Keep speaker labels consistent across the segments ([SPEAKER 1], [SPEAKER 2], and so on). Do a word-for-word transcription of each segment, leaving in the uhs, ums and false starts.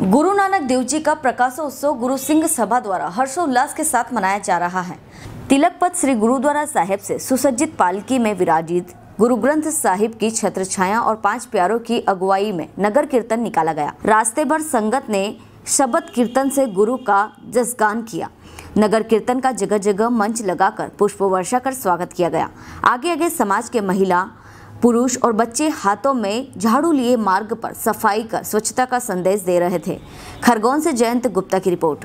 [SPEAKER 1] गुरु नानक देव जी का प्रकाशोत्सव गुरु सिंह सभा द्वारा हर्षोल्लास के साथ मनाया जा रहा है। तिलक पथ श्री गुरुद्वारा साहिब से सुसज्जित पालकी में विराजित गुरु ग्रंथ साहिब की छत्र छाया और पांच प्यारों की अगुवाई में नगर कीर्तन निकाला गया। रास्ते भर संगत ने शब्द कीर्तन से गुरु का जसगान किया। नगर कीर्तन का जगह जगह मंच लगाकर पुष्प वर्षा कर स्वागत किया गया। आगे आगे समाज के महिला, पुरुष और बच्चे हाथों में झाड़ू लिए मार्ग पर सफाई कर स्वच्छता का संदेश दे रहे थे। खरगोन से जयंत गुप्ता की रिपोर्ट।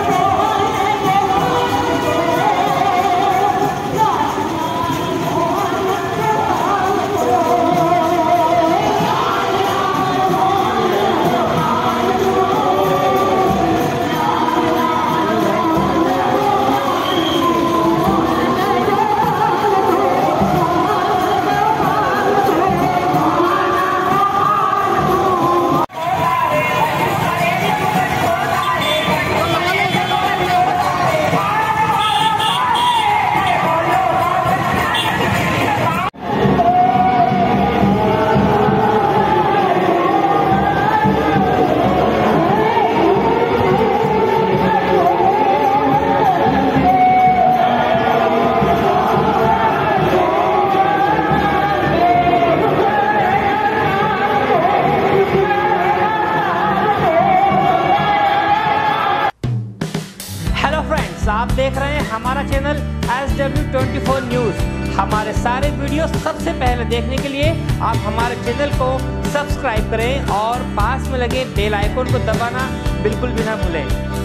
[SPEAKER 2] आप देख रहे हैं हमारा channel S W twenty four news. हमारे सारे वीडियो सबसे पहले देखने के लिए आप हमारे चैनल को सब्सक्राइब करें और पास में लगे बेल आइकन को दबाना बिल्कुल भी ना भूलें।